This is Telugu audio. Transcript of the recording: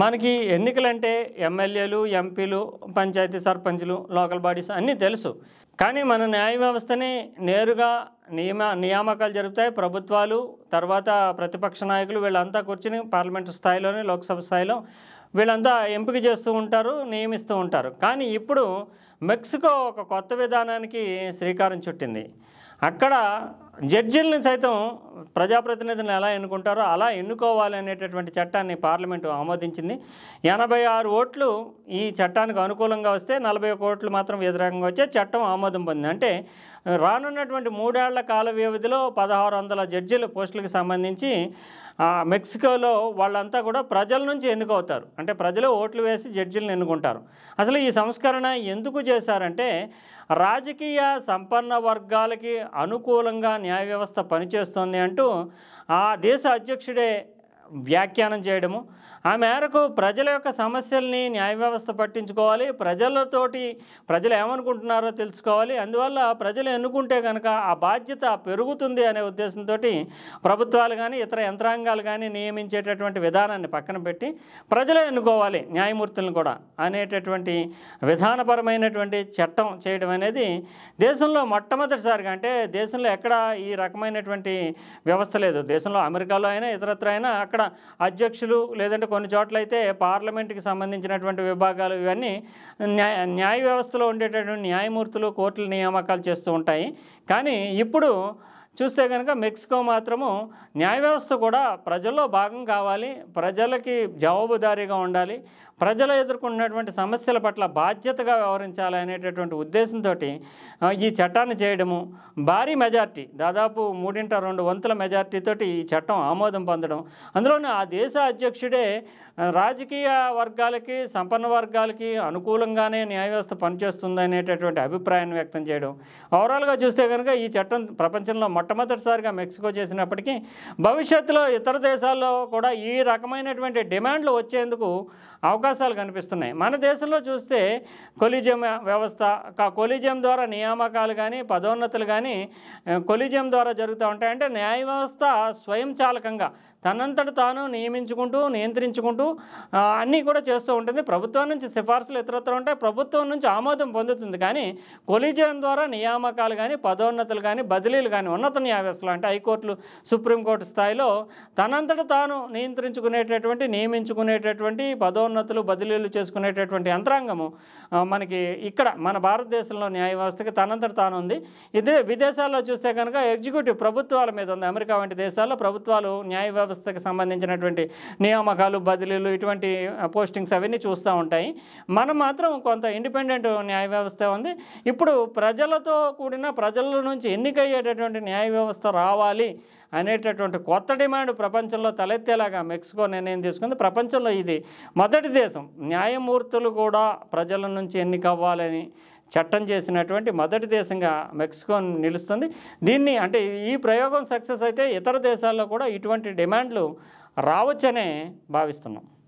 మనకి ఎన్నికలంటే ఎమ్మెల్యేలు, ఎంపీలు, పంచాయతీ సర్పంచులు, లోకల్ బాడీస్ అన్నీ తెలుసు. కానీ మన న్యాయ వ్యవస్థని నేరుగా నియామకాలు జరుగుతాయి. ప్రభుత్వాలు, తర్వాత ప్రతిపక్ష నాయకులు వీళ్ళంతా కూర్చుని పార్లమెంటు స్థాయిలోని, లోక్సభ స్థాయిలో వీళ్ళంతా ఎంపిక చేస్తూ ఉంటారు, నియమిస్తూ ఉంటారు. కానీ ఇప్పుడు మెక్సికో ఒక కొత్త విధానానికి శ్రీకారం చుట్టింది. అక్కడ జడ్జీలను సైతం ప్రజాప్రతినిధులను ఎలా ఎన్నుకుంటారో అలా ఎన్నుకోవాలి అనేటటువంటి చట్టాన్ని పార్లమెంటు ఆమోదించింది. 86 ఓట్లు ఈ చట్టానికి అనుకూలంగా వస్తే 41 ఓట్లు మాత్రం వ్యతిరేకంగా వచ్చే చట్టం ఆమోదం పొందింది. అంటే రానున్నటువంటి 3 ఏళ్ల కాల వ్యవధిలో 1600 జడ్జీల పోస్టులకు సంబంధించి మెక్సికోలో వాళ్ళంతా కూడా ప్రజల నుంచి ఎన్నుకవుతారు. అంటే ప్రజలు ఓట్లు వేసి జడ్జీలను ఎన్నుకుంటారు. అసలు ఈ సంస్కరణ ఎందుకు చేశారంటే రాజకీయ సంపన్న వర్గాలకి అనుకూలంగా న్యాయ వ్యవస్థ పనిచేస్తుంది అంటూ ఆ దేశ అధ్యక్షుడే వ్యాఖ్యానం చేయడము, ఆ మేరకు ప్రజల యొక్క సమస్యల్ని న్యాయ వ్యవస్థ పట్టించుకోవాలి, ప్రజలు ఏమనుకుంటున్నారో తెలుసుకోవాలి, అందువల్ల ప్రజలు ఎన్నుకుంటే కనుక ఆ బాధ్యత పెరుగుతుంది అనే ఉద్దేశంతో ప్రభుత్వాలు కానీ ఇతర యంత్రాంగాలు కానీ నియమించేటటువంటి విధానాన్ని పక్కన పెట్టి ప్రజలే ఎన్నుకోవాలి న్యాయమూర్తులను కూడా అనేటటువంటి విధానపరమైనటువంటి చట్టం చేయడం అనేది దేశంలో మొట్టమొదటిసారిగా, అంటే దేశంలో ఎక్కడ ఈ రకమైనటువంటి వ్యవస్థ లేదు. దేశంలో అమెరికాలో అయినా ఇతరత్ర అయినా అక్కడ అధ్యక్షులు, లేదంటే కొన్ని చోట్ల అయితే పార్లమెంటుకి సంబంధించినటువంటి విభాగాలు, ఇవన్నీ న్యాయ వ్యవస్థలో ఉండేటటువంటి న్యాయమూర్తులు, కోర్టుల నియామకాలు చేస్తూ ఉంటాయి. కానీ ఇప్పుడు చూస్తే కనుక మెక్సికో మాత్రము న్యాయ వ్యవస్థ కూడా ప్రజల్లో భాగం కావాలి, ప్రజలకి జవాబుదారీగా ఉండాలి, ప్రజలు ఎదుర్కొన్నటువంటి సమస్యల పట్ల బాధ్యతగా వ్యవహరించాలి అనేటటువంటి ఉద్దేశంతో ఈ చట్టాన్ని చేయడము, భారీ మెజార్టీ, దాదాపు 3/2 వంతుల మెజార్టీతోటి ఈ చట్టం ఆమోదం పొందడం, అందులోనే ఆ దేశ అధ్యక్షుడే రాజకీయ వర్గాలకి, సంపన్న వర్గాలకి అనుకూలంగానే న్యాయ వ్యవస్థ పనిచేస్తుంది అనేటటువంటి అభిప్రాయాన్ని వ్యక్తం చేయడం. ఓవరాల్గా చూస్తే కనుక ఈ చట్టం ప్రపంచంలో మొట్టమొదటిసారిగా మెక్సికో చేసినప్పటికీ భవిష్యత్తులో ఇతర దేశాల్లో కూడా ఈ రకమైనటువంటి డిమాండ్లు వచ్చేందుకు అవకాశాలు కనిపిస్తున్నాయి. మన దేశంలో చూస్తే కొలీజియం వ్యవస్థ, కొలీజియం ద్వారా నియామకాలు కానీ పదోన్నతులు కానీ కొలీజియం ద్వారా జరుగుతూ ఉంటాయి. అంటే న్యాయ వ్యవస్థ స్వయంచాలకంగా తనంతట తాను నియమించుకుంటూ, నియంత్రించుకుంటూ అన్నీ కూడా చేస్తూ ఉంటుంది. ప్రభుత్వం నుంచి సిఫార్సులు ఇతరత్ర ఉంటాయి, ప్రభుత్వం నుంచి ఆమోదం పొందుతుంది. కానీ కొలీజియం ద్వారా నియామకాలు కానీ పదోన్నతులు కానీ బదిలీలు కానీ ఉన్నత న్యాయ వ్యవస్థలు అంటే హైకోర్టులు, సుప్రీంకోర్టు స్థాయిలో తనంతట తాను నియమించుకునేటటువంటి పదోన్నతులు, బదిలీలు చేసుకునేటటువంటి యంత్రాంగము మనకి ఇక్కడ మన భారతదేశంలో న్యాయ వ్యవస్థకి తనంతట తాను ఉంది. ఇదే విదేశాల్లో చూస్తే కనుక ఎగ్జిక్యూటివ్ ప్రభుత్వాల మీద ఉంది. అమెరికా వంటి దేశాల్లో ప్రభుత్వాలు న్యాయ వ్యవస్థకి సంబంధించినటువంటి నియామకాలు, బదిలీలు, ఇటువంటి పోస్టింగ్స్ అవన్నీ చూస్తూ ఉంటాయి. మనం మాత్రం కొంత ఇండిపెండెంట్ న్యాయ వ్యవస్థ ఉంది. ఇప్పుడు ప్రజలతో కూడిన, ప్రజల నుంచి ఎన్నికయ్యేటటువంటి న్యాయ వ్యవస్థ రావాలి అనేటటువంటి కొత్త డిమాండ్ ప్రపంచంలో తలెత్తేలాగా మెక్సికో నిర్ణయం తీసుకుంది. ప్రపంచంలో ఇది మొదటి దేశం, న్యాయమూర్తులు కూడా ప్రజల నుంచి ఎన్నికవ్వాలని చట్టం చేసినటువంటి మొదటి దేశంగా మెక్సికో నిలుస్తుంది. దీన్ని అంటే ఈ ప్రయోగం సక్సెస్ అయితే ఇతర దేశాల్లో కూడా ఇటువంటి డిమాండ్లు రావచ్చనే భావిస్తున్నాం.